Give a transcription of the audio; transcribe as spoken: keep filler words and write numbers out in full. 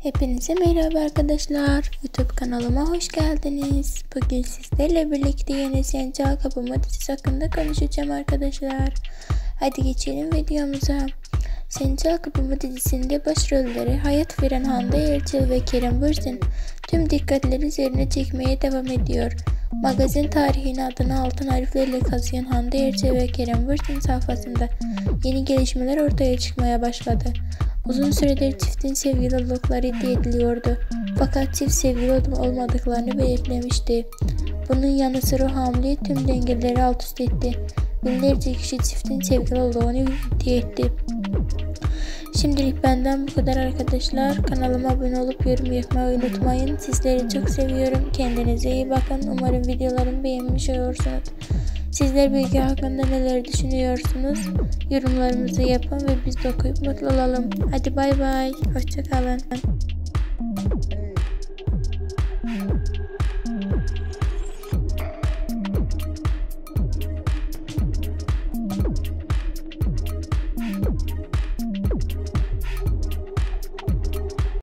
Hepinize merhaba arkadaşlar. YouTube kanalıma hoş geldiniz. Bugün sizlerle birlikte yeni Sen Çal Kapımı dizisi hakkında konuşacağım arkadaşlar. Hadi geçelim videomuza. Sen Çal Kapımı dizisinde başrolleri hayat veren Hande Erçel ve Kerem Bürsin tüm dikkatleri üzerine çekmeye devam ediyor. Magazin tarihinin adını altın harflerle kazıyan Hande Erçel ve Kerem Bürsin sayfasında yeni gelişmeler ortaya çıkmaya başladı. Uzun süredir çiftin sevgili oldukları iddia ediliyordu. Fakat çift sevgili olup olmadıklarını belirtmemişti. Bunun yanı sıra hamile tüm dengeleri alt üst etti. Binlerce kişi çiftin sevgili olduğunu iddia etti. Şimdilik benden bu kadar arkadaşlar. Kanalıma abone olup yorum yapmayı unutmayın. Sizleri çok seviyorum. Kendinize iyi bakın. Umarım videolarımı beğenmiş olursunuz. Sizler bilgi hakkında neler düşünüyorsunuz? Yorumlarınızı yapın ve biz de okuyup mutlu olalım. Hadi bay bay. Hoşça kalın.